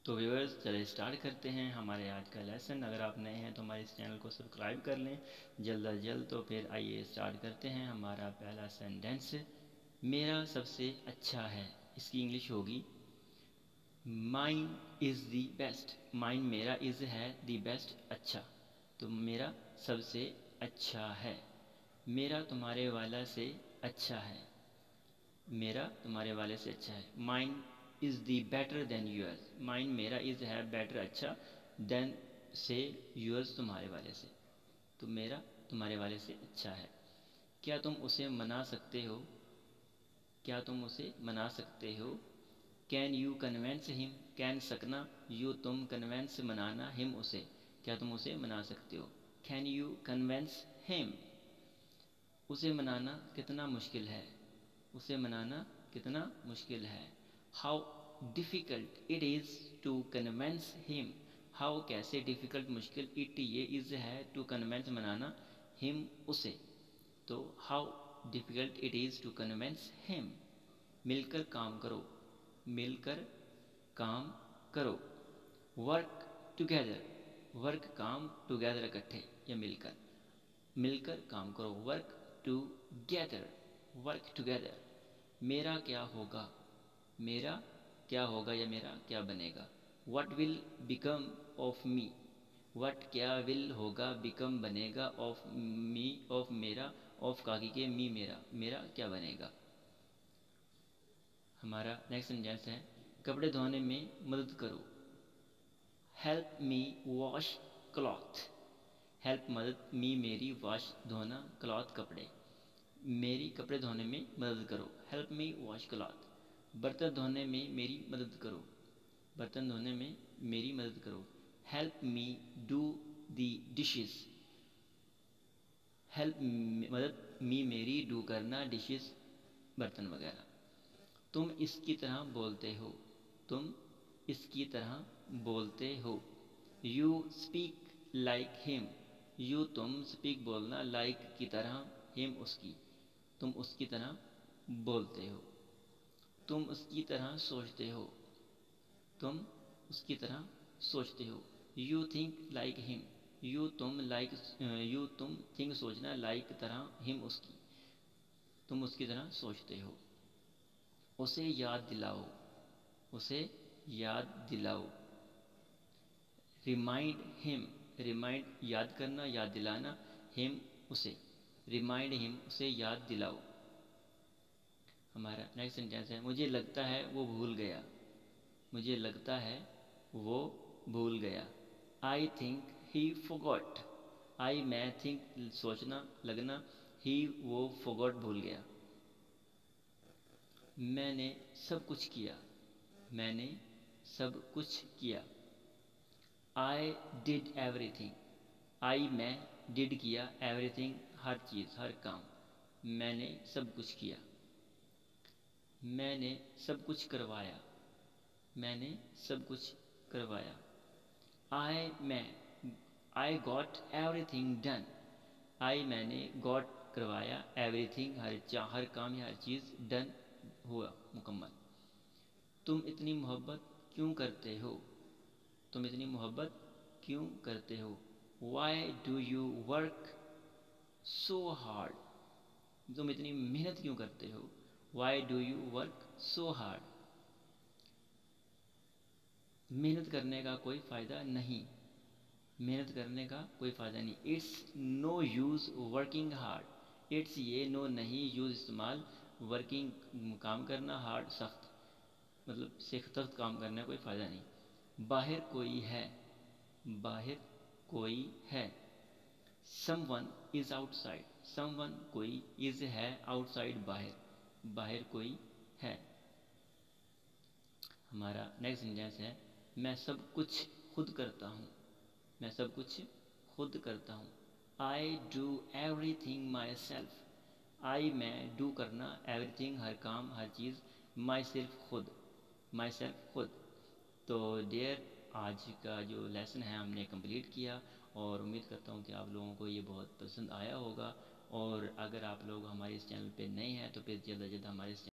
تو ویورز چلے اسٹارٹ کرتے ہیں ہمارے آج کا لیسن۔ اگر آپ نئے ہیں تو ہمارے اس چینل کو سبسکرائب کر لیں جلد از جلد۔ تو پھر آئیے اسٹارٹ کرتے ہیں۔ ہمارا پہلا سینٹینس، میرا سب سے اچھا ہے، اس کی انگلش ہوگی mine is the best. Mine میرا، از ہے دی بیسٹ اچھا، تو میرا سب سے اچھا ہے۔ میرا تمہارے والا سے اچھا ہے، میرا تمہارے والے سے اچھا ہے۔ Mine is the better than yours. Mine میرا، از ہے بیٹر اچھا، دین سے یورز تمہارے والے سے، تو میرا تمہارے والے سے اچھا ہے۔ کیا تم اسے منا سکتے ہو؟ کیا تم اسے منا سکتے ہو؟ Can you convince him? Can سکنا، یو تم، کنونس منانا، ہم اسے، کیا تم اسے منا سکتے ہو؟ کین یو کنونس ہم؟ اسے منانا کتنا مشکل ہے، اسے منانا کتنا مشکل ہے۔ How difficult it is to convince him. How کیسے، ڈیفیکلٹ مشکل، اٹ یہ از ہے ٹو کنونس منانا، ہم اسے، تو how difficult it is to convince him. مل کر کام کرو، مل کر کام کرو۔ ورک ٹوگیدر، ورک کام، ٹوگیدر اکٹھے یا مل کر، مل کر کام کرو۔ Work together, work together. میرا کیا ہوگا، میرا کیا ہوگا یا میرا کیا بنے گا۔ What will become of me, what کیا ول ہوگا، بیکم بنے گا، آف می آف میرا، آف کاکی کے، می میرا، میرا کیا بنے گا۔ ہمارا نیکسٹ سینٹینس ہے، کپڑے دھونے میں مدد کرو۔ Help me wash cloth. Help مدد، می میری، واش دھونا، کلاتھ کپڑے، میری کپڑے دھونے میں مدد کرو۔ Help me wash cloth. برتن دھونے میں میری مدد کرو، برتن دھونے میں میری مدد کرو۔ Help me do the dishes. Help مدد، می میری، ڈو کرنا، ڈشز برتن وغیرہ۔ تم اس کی طرح بولتے ہو، تم اس کی طرح بولتے ہو۔ You speak like him. You تم، اسپیک بولنا، لائک کی طرح، ہم اس کی، تم اس کی طرح بولتے ہو۔ تم اس کی طرح سوچتے ہو، تم اس کی طرح سوچتے ہو۔ You think like him. You تم، لائک، یو تم، تھنک سوچنا، لائک طرح، ہم اس کی، تم اس کی طرح سوچتے ہو۔ اسے یاد دلاؤ، اسے یاد دلاؤ۔ ریمائنڈ ہم، ریمائنڈ یاد کرنا، یاد دلانا، ہم اسے، ریمائنڈ ہم، اسے یاد دلاؤ۔ ہمارا نیکسٹ سینٹینس ہے، مجھے لگتا ہے وہ بھول گیا۔ مجھے لگتا ہے وہ بھول گیا۔ I think he forgot۔ آئی میں، تھنک سوچنا، لگنا، ہی وہ، forgot بھول گیا۔ میں نے سب کچھ کیا، میں نے سب کچھ کیا۔ آئی ڈڈ ایوری تھنگ۔ آئی میں، ڈڈ کیا، ایوری تھنگ ہر چیز، ہر کام، میں نے سب کچھ کیا۔ میں نے سب کچھ کروایا، میں نے سب کچھ کروایا۔ آئی میں، I got everything done. I میں نے، گاٹ کروایا، ایوری تھنگ ہر کام یا ہر چیز، ڈن ہوا، مکمل۔ تم اتنی محبت کیوں کرتے ہو، تم اتنی محبت کیوں کرتے ہو۔ Why do you work so hard. تم اتنی محنت کیوں کرتے ہو۔ Why do you work so hard. محنت کرنے کا کوئی فائدہ نہیں، محنت کرنے کا کوئی فائدہ نہیں۔ It's no use working hard. It's یہ، نو نہیں، یوز استعمال، ورکنگ کام کرنا، ہارڈ سخت، مطلب سخت کام کرنے کا کوئی فائدہ نہیں۔ باہر کوئی ہے، باہر کوئی ہے۔ Someone is outside. Someone کوئی، از ہے، آؤٹ سائڈ باہر، باہر کوئی ہے۔ ہمارا نیکسٹ سینٹینس ہے، میں سب کچھ خود کرتا ہوں۔ میں سب کچھ خود کرتا ہوں۔ I do everything myself. I میں، ڈو کرنا، ایوری تھنگ ہر کام، ہر چیز، مائی سیلف خود، مائی سیلف خود۔ تو ڈیئر، آج کا جو لیسن ہے ہم نے کمپلیٹ کیا، اور امید کرتا ہوں کہ آپ لوگوں کو یہ بہت پسند آیا ہوگا۔ اور اگر آپ لوگ ہمارے اس چینل پہ نئے ہیں تو پھر جلد از جلد ہمارے اس